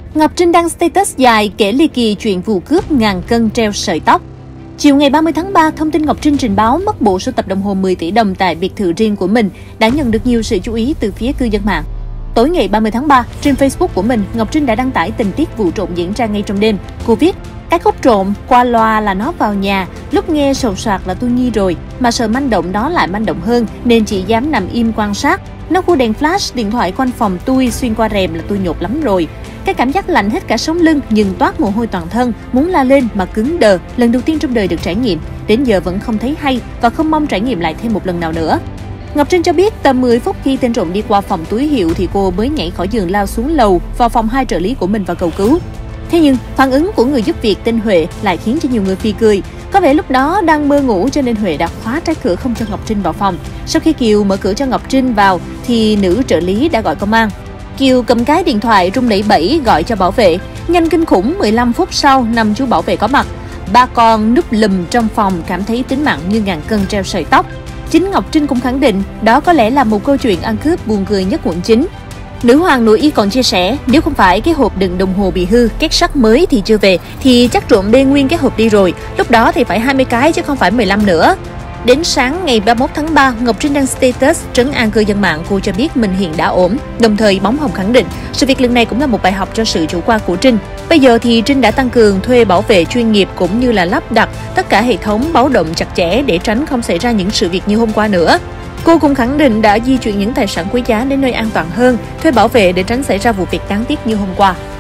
Ngọc Trinh đăng status dài kể ly kỳ chuyện vụ cướp ngàn cân treo sợi tóc. Chiều ngày 30 tháng 3, thông tin Ngọc Trinh trình báo mất bộ sưu tập đồng hồ 10 tỷ đồng tại biệt thự riêng của mình đã nhận được nhiều sự chú ý từ phía cư dân mạng. Tối ngày 30 tháng 3, trên Facebook của mình, Ngọc Trinh đã đăng tải tình tiết vụ trộm diễn ra ngay trong đêm. Cô viết: cái khúc trộm qua loa là nó vào nhà, lúc nghe sột soạt là tôi nghi rồi, mà sợ manh động đó lại manh động hơn nên chỉ dám nằm im quan sát. Nó khu đèn flash điện thoại quanh phòng tôi xuyên qua rèm là tôi nhột lắm rồi. Cái cảm giác lạnh hết cả sống lưng nhưng toát mồ hôi toàn thân, muốn la lên mà cứng đờ, lần đầu tiên trong đời được trải nghiệm, đến giờ vẫn không thấy hay và không mong trải nghiệm lại thêm một lần nào nữa. Ngọc Trinh cho biết tầm 10 phút khi tên trộm đi qua phòng túi hiệu thì cô mới nhảy khỏi giường lao xuống lầu vào phòng 2 trợ lý của mình và cầu cứu. Thế nhưng, phản ứng của người giúp việc tên Huệ lại khiến cho nhiều người phì cười. Có vẻ lúc đó đang mơ ngủ cho nên Huệ đã khóa trái cửa không cho Ngọc Trinh vào phòng. Sau khi Kiều mở cửa cho Ngọc Trinh vào thì nữ trợ lý đã gọi công an. Kiều cầm cái điện thoại rung lẩy bẩy gọi cho bảo vệ. Nhanh kinh khủng, 15 phút sau, 5 chú bảo vệ có mặt. Ba con núp lùm trong phòng cảm thấy tính mạng như ngàn cân treo sợi tóc. Chính Ngọc Trinh cũng khẳng định đó có lẽ là một câu chuyện ăn cướp buồn cười nhất quận 9. Nữ hoàng nội y còn chia sẻ, nếu không phải cái hộp đựng đồng hồ bị hư, két sắt mới thì chưa về, thì chắc trộm bê nguyên cái hộp đi rồi. Lúc đó thì phải 20 cái chứ không phải 15 nữa. Đến sáng ngày 31 tháng 3, Ngọc Trinh đăng status trấn an cư dân mạng. Cô cho biết mình hiện đã ổn. Đồng thời Bóng Hồng khẳng định sự việc lần này cũng là một bài học cho sự chủ quan của Trinh. Bây giờ thì Trinh đã tăng cường thuê bảo vệ chuyên nghiệp cũng như là lắp đặt tất cả hệ thống báo động chặt chẽ để tránh không xảy ra những sự việc như hôm qua nữa. Cô cũng khẳng định đã di chuyển những tài sản quý giá đến nơi an toàn hơn, thuê bảo vệ để tránh xảy ra vụ việc đáng tiếc như hôm qua.